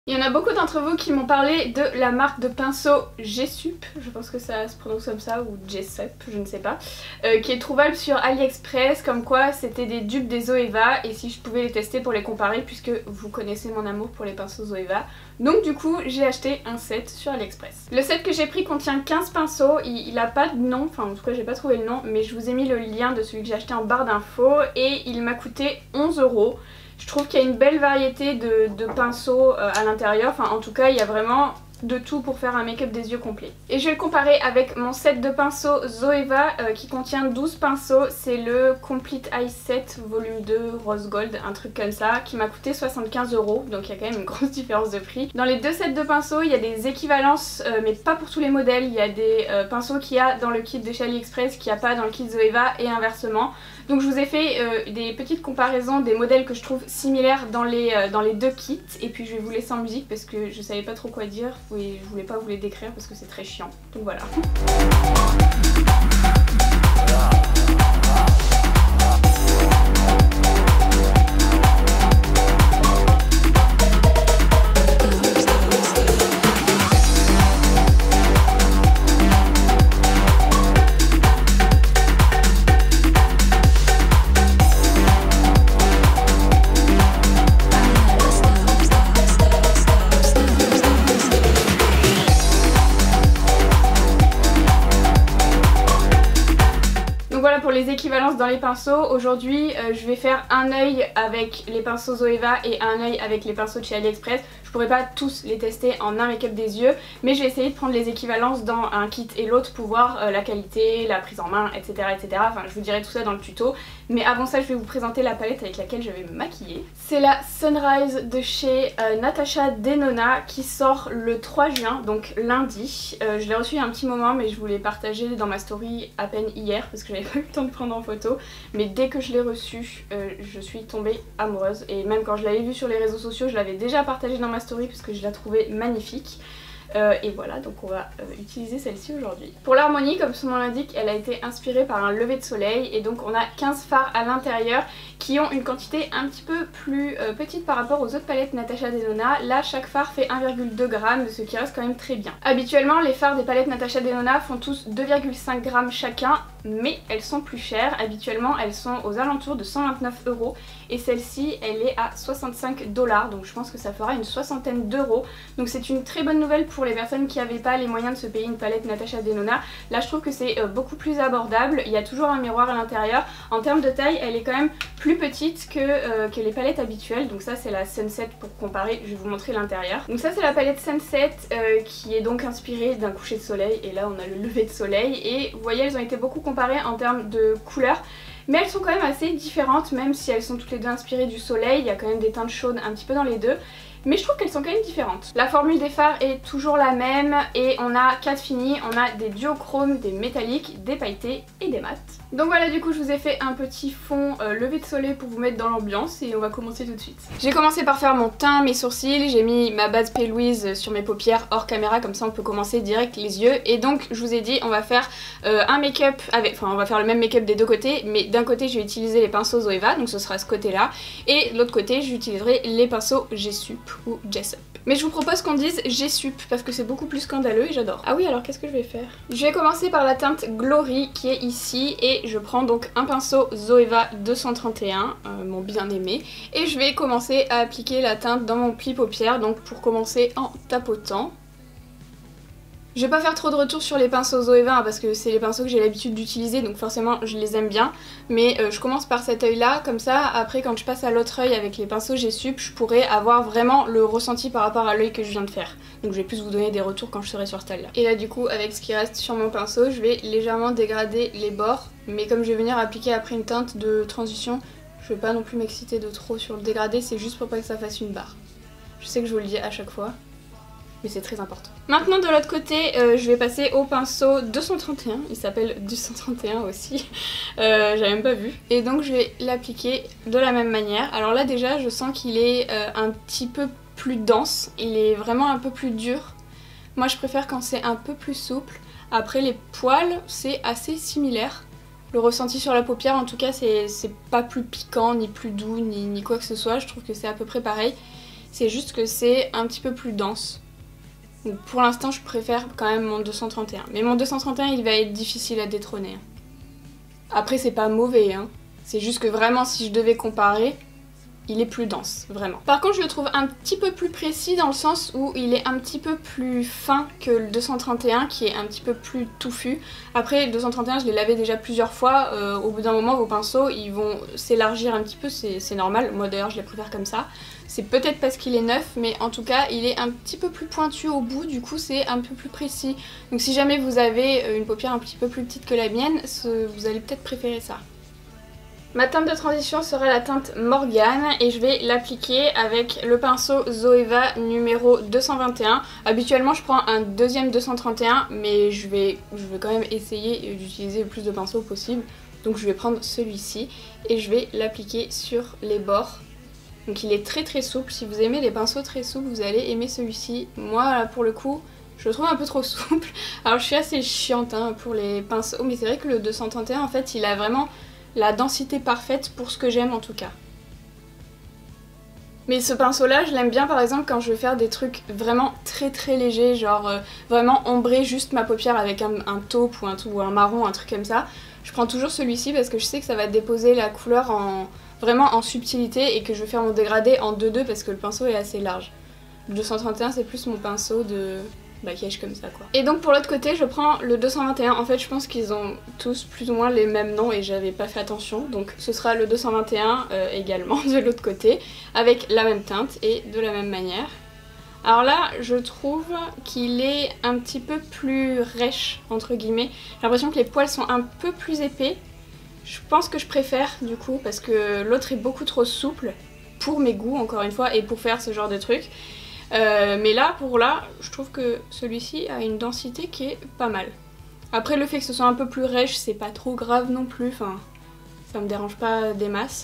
Il y en a beaucoup d'entre vous qui m'ont parlé de la marque de pinceau Jessup, je pense que ça se prononce comme ça, ou Jessup, je ne sais pas, qui est trouvable sur AliExpress, comme quoi c'était des dupes des Zoeva, et si je pouvais les tester pour les comparer, puisque vous connaissez mon amour pour les pinceaux Zoeva. Donc du coup j'ai acheté un set sur AliExpress. Le set que j'ai pris contient 15 pinceaux, il a pas de nom, enfin en tout cas j'ai pas trouvé le nom, mais je vous ai mis le lien de celui que j'ai acheté en barre d'infos, et il m'a coûté 11 €. Je trouve qu'il y a une belle variété de pinceaux à l'intérieur, enfin en tout cas il y a vraiment de tout pour faire un make-up des yeux complet. Et je vais le comparer avec mon set de pinceaux Zoeva qui contient 12 pinceaux, c'est le Complete Eye Set volume 2 Rose Gold, un truc comme ça, qui m'a coûté 75 €, donc il y a quand même une grosse différence de prix. Dans les deux sets de pinceaux, il y a des équivalences, mais pas pour tous les modèles, il y a des pinceaux qu'il y a dans le kit de chez AliExpress qu'il n'y a pas dans le kit Zoeva et inversement. Donc je vous ai fait des petites comparaisons des modèles que je trouve similaires dans les deux kits, et puis je vais vous laisser en musique parce que je savais pas trop quoi dire et je voulais pas vous les décrire parce que c'est très chiant. Donc voilà. Pour les équivalences dans les pinceaux, aujourd'hui je vais faire un œil avec les pinceaux Zoeva et un œil avec les pinceaux de chez AliExpress. Je pourrais pas tous les tester en un make-up des yeux, mais j'ai essayé de prendre les équivalences dans un kit et l'autre pour voir la qualité, la prise en main, etc., etc. Enfin je vous dirai tout ça dans le tuto, mais avant ça je vais vous présenter la palette avec laquelle je vais me maquiller. C'est la Sunrise de chez Natasha Denona qui sort le 3 juin, donc lundi. Je l'ai reçue il y a un petit moment, mais je voulais partager dans ma story à peine hier parce que j'avais pas eu le temps de prendre en photo, mais dès que je l'ai reçue je suis tombée amoureuse, et même quand je l'avais vue sur les réseaux sociaux je l'avais déjà partagée dans ma story parce que je la trouvais magnifique. Et voilà, donc on va utiliser celle-ci aujourd'hui. Pour l'harmonie, comme son nom l'indique, elle a été inspirée par un lever de soleil, et donc on a 15 fards à l'intérieur qui ont une quantité un petit peu plus petite par rapport aux autres palettes Natasha Denona. Là chaque fard fait 1,2 g, ce qui reste quand même très bien. Habituellement les fards des palettes Natasha Denona font tous 2,5 g chacun, mais elles sont plus chères. Habituellement elles sont aux alentours de 129 €, et celle-ci elle est à 65 $, donc je pense que ça fera une soixantaine d'euros. Donc c'est une très bonne nouvelle pour les personnes qui n'avaient pas les moyens de se payer une palette Natasha Denona. Là je trouve que c'est beaucoup plus abordable, il y a toujours un miroir à l'intérieur. En termes de taille elle est quand même plus petite que les palettes habituelles, donc ça c'est la Sunset pour comparer, je vais vous montrer l'intérieur. Donc ça c'est la palette Sunset qui est donc inspirée d'un coucher de soleil, et là on a le lever de soleil, et vous voyez elles ont été beaucoup comparées en termes de couleurs. Mais elles sont quand même assez différentes, même si elles sont toutes les deux inspirées du soleil, il y a quand même des teintes chaudes un petit peu dans les deux. Mais je trouve qu'elles sont quand même différentes. La formule des fards est toujours la même, et on a 4 finis, on a des duochromes, des métalliques, des pailletés et des mats. Donc voilà, du coup je vous ai fait un petit fond lever de soleil pour vous mettre dans l'ambiance, et on va commencer tout de suite. J'ai commencé par faire mon teint, mes sourcils, j'ai mis ma base P. Louise sur mes paupières hors caméra, comme ça on peut commencer direct les yeux. Et donc je vous ai dit on va faire un make-up avec, enfin on va faire le même make-up des deux côtés, mais d'un côté je vais utiliser les pinceaux Zoeva, donc ce sera ce côté là, et de l'autre côté j'utiliserai les pinceaux Jessup ou Jessup. Mais je vous propose qu'on dise Jessup parce que c'est beaucoup plus scandaleux et j'adore. Ah oui, alors qu'est-ce que je vais faire? Je vais commencer par la teinte Glory qui est ici, et je prends donc un pinceau Zoeva 231, mon bien aimé, et je vais commencer à appliquer la teinte dans mon pli paupière, donc pour commencer en tapotant. Je vais pas faire trop de retours sur les pinceaux Zoeva hein, parce que c'est les pinceaux que j'ai l'habitude d'utiliser, donc forcément je les aime bien, mais je commence par cet œil là, comme ça après quand je passe à l'autre œil avec les pinceaux Jessup, je pourrai avoir vraiment le ressenti par rapport à l'œil que je viens de faire. Donc je vais plus vous donner des retours quand je serai sur ce œil là. Et là du coup avec ce qui reste sur mon pinceau, je vais légèrement dégrader les bords, mais comme je vais venir appliquer après une teinte de transition, je vais pas non plus m'exciter de trop sur le dégradé, c'est juste pour pas que ça fasse une barre. Je sais que je vous le dis à chaque fois, mais c'est très important. Maintenant de l'autre côté, je vais passer au pinceau 231, il s'appelle 231 aussi, j'avais même pas vu. Et donc je vais l'appliquer de la même manière. Alors là déjà je sens qu'il est un petit peu plus dense, il est vraiment un peu plus dur. Moi je préfère quand c'est un peu plus souple. Après les poils c'est assez similaire. Le ressenti sur la paupière en tout cas c'est pas plus piquant, ni plus doux, ni quoi que ce soit, je trouve que c'est à peu près pareil. c'est juste que c'est un petit peu plus dense. Donc pour l'instant je préfère quand même mon 231. Mais mon 231 il va être difficile à détrôner. Après c'est pas mauvais, hein. C'est juste que vraiment si je devais comparer, il est plus dense, vraiment. Par contre je le trouve un petit peu plus précis dans le sens où il est un petit peu plus fin que le 231 qui est un petit peu plus touffu. Après le 231 je l'ai lavé déjà plusieurs fois, au bout d'un moment vos pinceaux ils vont s'élargir un petit peu, c'est normal. Moi d'ailleurs je les préfère comme ça. C'est peut-être parce qu'il est neuf, mais en tout cas il est un petit peu plus pointu au bout, du coup c'est un peu plus précis. Donc si jamais vous avez une paupière un petit peu plus petite que la mienne, vous allez peut-être préférer ça. Ma teinte de transition sera la teinte Morgane et je vais l'appliquer avec le pinceau Zoeva numéro 221. Habituellement je prends un deuxième 231 mais je vais quand même essayer d'utiliser le plus de pinceaux possible. Donc je vais prendre celui-ci et je vais l'appliquer sur les bords. Donc il est très très souple, si vous aimez les pinceaux très souples vous allez aimer celui-ci. Moi là, pour le coup je le trouve un peu trop souple. Alors je suis assez chiante hein, pour les pinceaux mais c'est vrai que le 231 en fait il a vraiment la densité parfaite pour ce que j'aime en tout cas. Mais ce pinceau là je l'aime bien par exemple quand je veux faire des trucs vraiment très très légers, genre vraiment ombrer juste ma paupière avec un taupe ou un marron, un truc comme ça. Je prends toujours celui-ci parce que je sais que ça va déposer la couleur vraiment en subtilité et que je vais faire mon dégradé en 2-2 parce que le pinceau est assez large. Le 231 c'est plus mon pinceau de maquillage comme ça quoi. Et donc pour l'autre côté je prends le 221, en fait je pense qu'ils ont tous plus ou moins les mêmes noms et j'avais pas fait attention, donc ce sera le 221 également de l'autre côté avec la même teinte et de la même manière. Alors là je trouve qu'il est un petit peu plus rêche entre guillemets, j'ai l'impression que les poils sont un peu plus épais. Je pense que je préfère du coup parce que l'autre est beaucoup trop souple pour mes goûts encore une fois et pour faire ce genre de truc. Mais là, je trouve que celui-ci a une densité qui est pas mal. Après, le fait que ce soit un peu plus rêche, c'est pas trop grave non plus, enfin, ça me dérange pas des masses.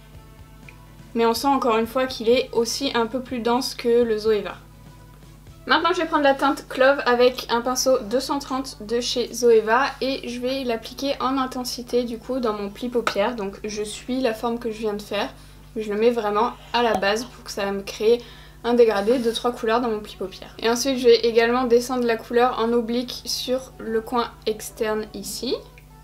Mais on sent encore une fois qu'il est aussi un peu plus dense que le Zoeva. Maintenant, je vais prendre la teinte Clove avec un pinceau 230 de chez Zoeva et je vais l'appliquer en intensité du coup dans mon pli paupière. Donc je suis la forme que je viens de faire, mais je le mets vraiment à la base pour que ça me crée un dégradé de 3 couleurs dans mon pli paupière. Et ensuite je vais également descendre la couleur en oblique sur le coin externe ici.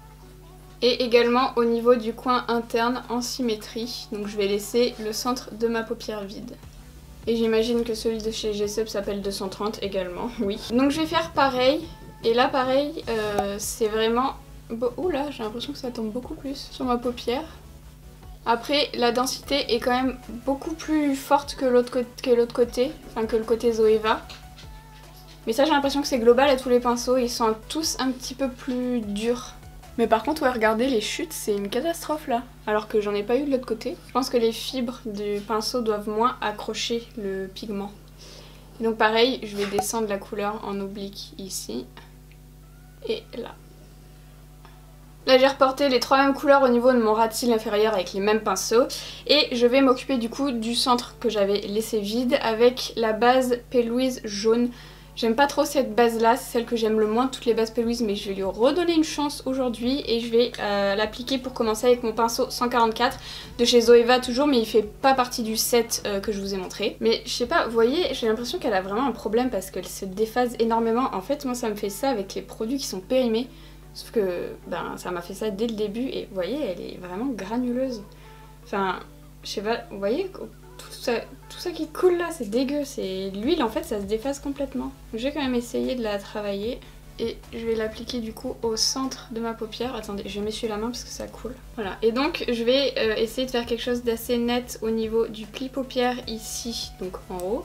Et également au niveau du coin interne en symétrie. Donc je vais laisser le centre de ma paupière vide. Et j'imagine que celui de chez Jessup s'appelle 230 également, oui. Donc je vais faire pareil. Et là pareil, c'est vraiment... Oula, j'ai l'impression que ça tombe beaucoup plus sur ma paupière. Après, la densité est quand même beaucoup plus forte que l'autre côté, enfin que le côté Zoeva. Mais ça, j'ai l'impression que c'est global à tous les pinceaux, ils sont tous un petit peu plus durs. Mais par contre, ouais, regardez, les chutes, c'est une catastrophe là. Alors que j'en ai pas eu de l'autre côté. Je pense que les fibres du pinceau doivent moins accrocher le pigment. Et donc pareil, je vais descendre la couleur en oblique ici. Et là. Là j'ai reporté les 3 mêmes couleurs au niveau de mon ras de cils inférieur avec les mêmes pinceaux et je vais m'occuper du coup du centre que j'avais laissé vide avec la base P. Louise jaune. J'aime pas trop cette base là, c'est celle que j'aime le moins de toutes les bases P. Louise, mais je vais lui redonner une chance aujourd'hui et je vais l'appliquer pour commencer avec mon pinceau 144 de chez Zoeva toujours, mais il fait pas partie du set que je vous ai montré. Mais je sais pas, vous voyez, j'ai l'impression qu'elle a vraiment un problème parce qu'elle se déphase énormément. En fait moi ça me fait ça avec les produits qui sont périmés. Sauf que ça m'a fait ça dès le début et vous voyez elle est vraiment granuleuse. Enfin je sais pas, vous voyez tout ça qui coule là c'est dégueu, c'est l'huile en fait ça se déphase complètement. Je vais quand même essayer de la travailler et je vais l'appliquer du coup au centre de ma paupière. Attendez, je vais m'essuyer la main parce que ça coule. Voilà, et donc je vais essayer de faire quelque chose d'assez net au niveau du pli paupière ici, donc en haut.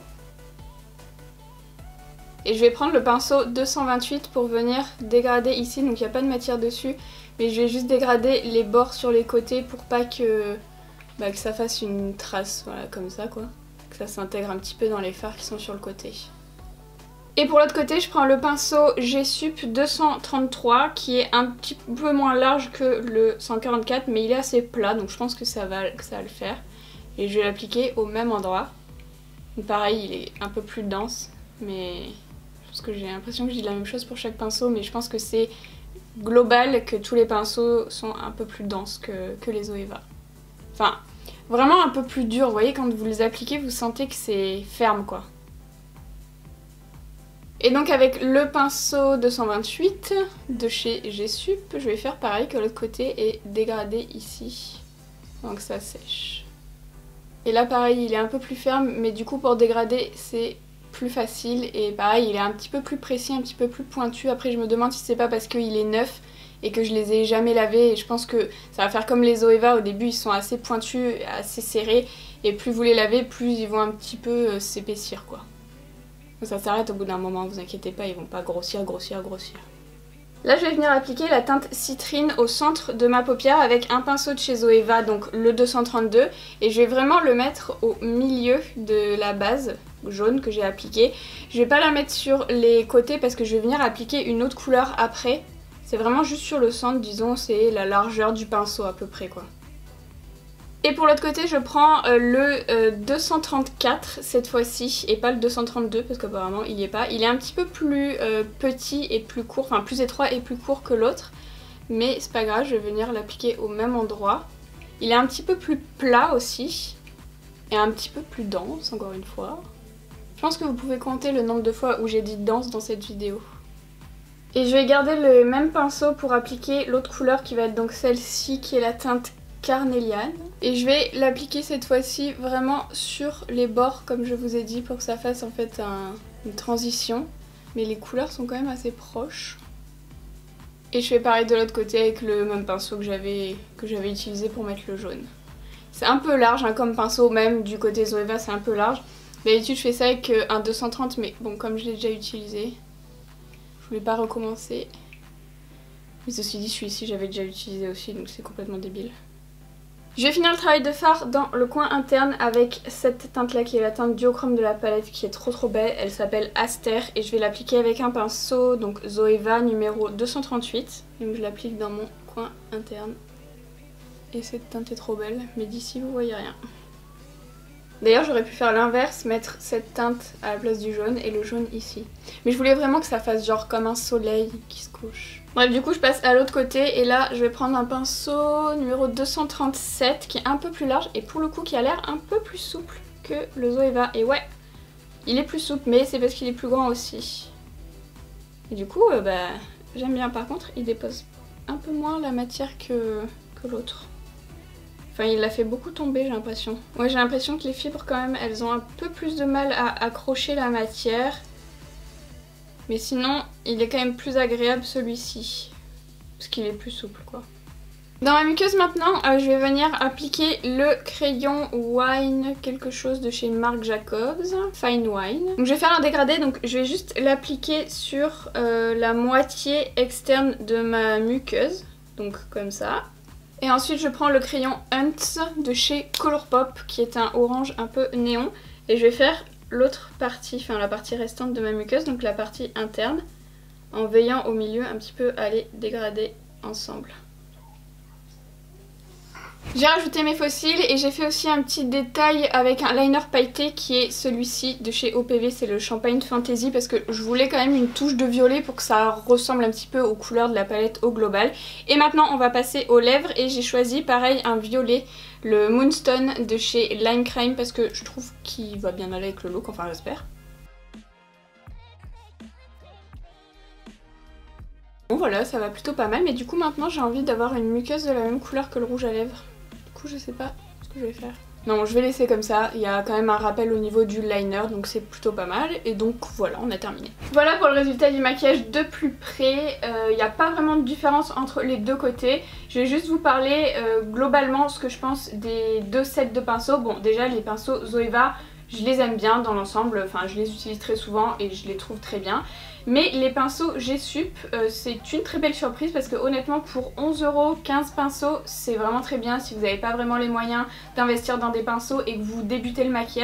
Et je vais prendre le pinceau 228 pour venir dégrader ici, donc il n'y a pas de matière dessus, mais je vais juste dégrader les bords sur les côtés pour pas que ça fasse une trace, voilà, comme ça quoi. Que ça s'intègre un petit peu dans les fards qui sont sur le côté. Et pour l'autre côté, je prends le pinceau Jessup 233 qui est un petit peu moins large que le 144, mais il est assez plat, donc je pense que ça va le faire. Et je vais l'appliquer au même endroit. Donc pareil, il est un peu plus dense, mais... Parce que j'ai l'impression que je dis la même chose pour chaque pinceau, mais je pense que c'est global que tous les pinceaux sont un peu plus denses que les Zoeva. Enfin, vraiment un peu plus dur. Vous voyez, quand vous les appliquez, vous sentez que c'est ferme quoi. Et donc avec le pinceau 228 de chez G-Sup, je vais faire pareil que l'autre côté et dégrader ici. Donc ça sèche. Et là pareil, il est un peu plus ferme, mais du coup pour dégrader c'est plus facile. Et pareil, il est un petit peu plus précis, un petit peu plus pointu. Après je me demande si c'est pas parce qu'il est neuf et que je les ai jamais lavés. Et je pense que ça va faire comme les Zoeva, au début ils sont assez pointus, assez serrés. Et plus vous les lavez, plus ils vont un petit peu s'épaissir quoi. Ça s'arrête au bout d'un moment, vous inquiétez pas, ils vont pas grossir. Là je vais venir appliquer la teinte citrine au centre de ma paupière avec un pinceau de chez Zoeva, donc le 232. Et je vais vraiment le mettre au milieu de la base jaune que j'ai appliquée. Je vais pas la mettre sur les côtés parce que je vais venir appliquer une autre couleur après. C'est vraiment juste sur le centre, disons, c'est la largeur du pinceau à peu près quoi. Et pour l'autre côté, je prends le 234 cette fois-ci et pas le 232 parce qu'apparemment il n'y est pas. Il est un petit peu plus petit et plus court, enfin plus étroit et plus court que l'autre. Mais c'est pas grave, je vais venir l'appliquer au même endroit. Il est un petit peu plus plat aussi et un petit peu plus dense encore une fois. Je pense que vous pouvez compter le nombre de fois où j'ai dit dense dans cette vidéo. Et je vais garder le même pinceau pour appliquer l'autre couleur qui va être donc celle-ci qui est la teinte Carnelian. Et je vais l'appliquer cette fois-ci vraiment sur les bords comme je vous ai dit pour que ça fasse en fait une transition. Mais les couleurs sont quand même assez proches. Et je fais pareil de l'autre côté avec le même pinceau que j'avais utilisé pour mettre le jaune. C'est un peu large hein, comme pinceau, même du côté Zoeva c'est un peu large. D'habitude je fais ça avec un 230 mais bon comme je l'ai déjà utilisé, je voulais pas recommencer. Mais ceci dit celui-ci j'avais déjà utilisé aussi donc c'est complètement débile. Je vais finir le travail de fard dans le coin interne avec cette teinte là qui est la teinte duochrome de la palette qui est trop belle. Elle s'appelle Aster et je vais l'appliquer avec un pinceau donc Zoeva numéro 238. Donc je l'applique dans mon coin interne. Et cette teinte est trop belle mais d'ici vous voyez rien. D'ailleurs j'aurais pu faire l'inverse, mettre cette teinte à la place du jaune et le jaune ici. Mais je voulais vraiment que ça fasse genre comme un soleil qui se couche. Bref du coup je passe à l'autre côté et là je vais prendre un pinceau numéro 237 qui est un peu plus large et pour le coup qui a l'air un peu plus souple que le Zoeva. Et ouais, il est plus souple mais c'est parce qu'il est plus grand aussi. Et du coup j'aime bien, par contre il dépose un peu moins la matière que l'autre. Enfin il l'a fait beaucoup tomber j'ai l'impression. Ouais j'ai l'impression que les fibres quand même elles ont un peu plus de mal à accrocher la matière. Mais sinon il est quand même plus agréable celui-ci. Parce qu'il est plus souple quoi. Dans ma muqueuse maintenant je vais venir appliquer le crayon Wine quelque chose de chez Marc Jacobs. Fine Wine. Donc je vais faire un dégradé, donc je vais juste l'appliquer sur la moitié externe de ma muqueuse. Donc comme ça. Et ensuite je prends le crayon Hunt de chez Colourpop qui est un orange un peu néon. Et je vais faire l'autre partie, enfin la partie restante de ma muqueuse, donc la partie interne, en veillant au milieu un petit peu à les dégrader ensemble. J'ai rajouté mes fossiles et j'ai fait aussi un petit détail avec un liner pailleté qui est celui-ci de chez OPV, c'est le Champagne Fantasy parce que je voulais quand même une touche de violet pour que ça ressemble un petit peu aux couleurs de la palette au global. Et maintenant on va passer aux lèvres et j'ai choisi pareil un violet, le Moonstone de chez Lime Crime parce que je trouve qu'il va bien aller avec le look, enfin j'espère. Bon voilà, ça va plutôt pas mal mais du coup maintenant j'ai envie d'avoir une muqueuse de la même couleur que le rouge à lèvres. Je sais pas ce que je vais faire. Non, je vais laisser comme ça. Il y a quand même un rappel au niveau du liner, donc c'est plutôt pas mal. Et donc voilà, on a terminé. Voilà pour le résultat du maquillage de plus près. Il n'y a pas vraiment de différence entre les deux côtés. Je vais juste vous parler globalement ce que je pense des deux sets de pinceaux. Bon, déjà les pinceaux Zoeva, je les aime bien dans l'ensemble. Enfin, je les utilise très souvent et je les trouve très bien. Mais les pinceaux G-Sup, c'est une très belle surprise parce que honnêtement pour 11 €, 15 pinceaux, c'est vraiment très bien si vous n'avez pas vraiment les moyens d'investir dans des pinceaux et que vous débutez le maquillage. Je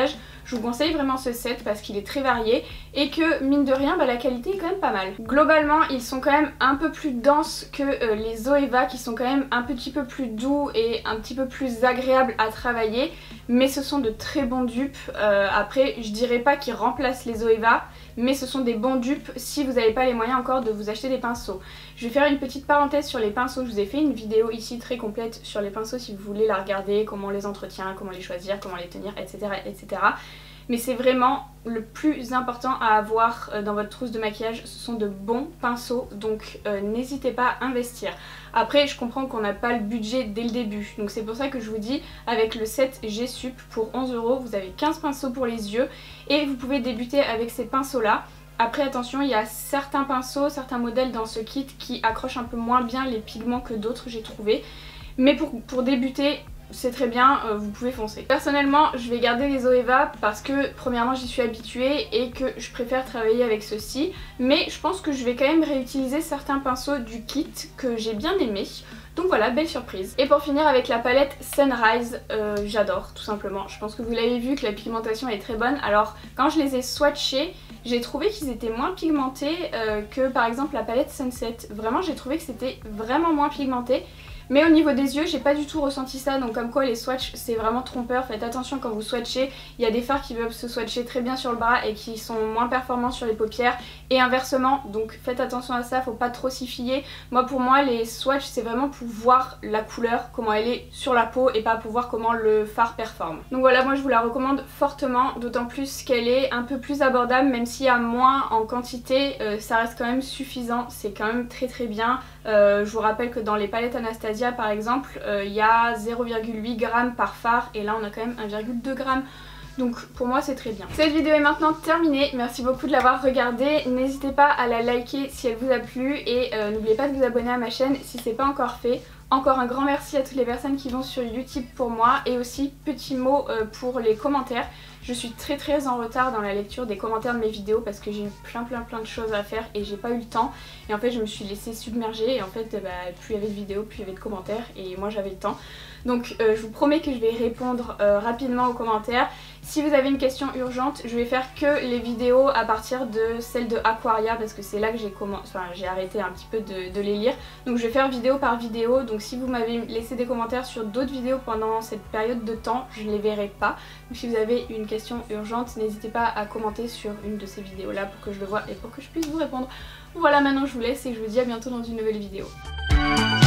Je vous conseille vraiment ce set parce qu'il est très varié et que mine de rien la qualité est quand même pas mal. Globalement ils sont quand même un peu plus denses que les Zoeva qui sont quand même un petit peu plus doux et un petit peu plus agréables à travailler, mais ce sont de très bons dupes. Après je dirais pas qu'ils remplacent les Zoeva, mais ce sont des bons dupes si vous n'avez pas les moyens encore de vous acheter des pinceaux. Je vais faire une petite parenthèse sur les pinceaux, je vous ai fait une vidéo ici très complète sur les pinceaux si vous voulez la regarder, comment on les entretient, comment les choisir, comment les tenir, etc. etc. Mais c'est vraiment le plus important à avoir dans votre trousse de maquillage, ce sont de bons pinceaux, donc n'hésitez pas à investir. Après je comprends qu'on n'a pas le budget dès le début, donc c'est pour ça que je vous dis avec le set G-Sup pour 11 € vous avez 15 pinceaux pour les yeux et vous pouvez débuter avec ces pinceaux là. Après attention, il y a certains pinceaux, certains modèles dans ce kit qui accrochent un peu moins bien les pigments que d'autres j'ai trouvé, mais pour débuter c'est très bien, vous pouvez foncer. Personnellement je vais garder les Zoeva parce que premièrement j'y suis habituée et que je préfère travailler avec ceux-ci, mais je pense que je vais quand même réutiliser certains pinceaux du kit que j'ai bien aimé. Donc voilà, belle surprise. Et pour finir avec la palette Sunrise, j'adore tout simplement. Je pense que vous l'avez vu que la pigmentation est très bonne. Alors quand je les ai swatchés, j'ai trouvé qu'ils étaient moins pigmentés que par exemple la palette Sunset. Vraiment j'ai trouvé que c'était vraiment moins pigmenté. Mais au niveau des yeux, j'ai pas du tout ressenti ça, donc comme quoi les swatchs c'est vraiment trompeur. Faites attention quand vous swatchez, il y a des fards qui peuvent se swatcher très bien sur le bras et qui sont moins performants sur les paupières et inversement, donc faites attention à ça, faut pas trop s'y fier. Pour moi les swatchs c'est vraiment pour voir la couleur, comment elle est sur la peau et pas pour voir comment le fard performe. Donc voilà, moi je vous la recommande fortement, d'autant plus qu'elle est un peu plus abordable, même s'il y a moins en quantité, ça reste quand même suffisant, c'est quand même très très bien. Je vous rappelle que dans les palettes Anastasia par exemple, il y a 0,8 g par fard et là on a quand même 1,2 g. Donc pour moi c'est très bien. Cette vidéo est maintenant terminée, merci beaucoup de l'avoir regardée. N'hésitez pas à la liker si elle vous a plu et n'oubliez pas de vous abonner à ma chaîne si c'est pas encore fait. Encore un grand merci à toutes les personnes qui vont sur YouTube pour moi et aussi petit mot pour les commentaires. Je suis très en retard dans la lecture des commentaires de mes vidéos parce que j'ai eu plein de choses à faire et j'ai pas eu le temps. Et en fait je me suis laissée submerger et en fait plus il y avait de vidéos, plus il y avait de commentaires et moi j'avais le temps. Donc je vous promets que je vais répondre rapidement aux commentaires. Si vous avez une question urgente, je vais faire que les vidéos à partir de celle de Aquaria parce que c'est là que j'ai arrêté un petit peu de les lire. Donc je vais faire vidéo par vidéo, donc si vous m'avez laissé des commentaires sur d'autres vidéos pendant cette période de temps, je ne les verrai pas. Donc si vous avez une question urgente, n'hésitez pas à commenter sur une de ces vidéos là pour que je le voie et pour que je puisse vous répondre. Voilà, maintenant je vous laisse et je vous dis à bientôt dans une nouvelle vidéo.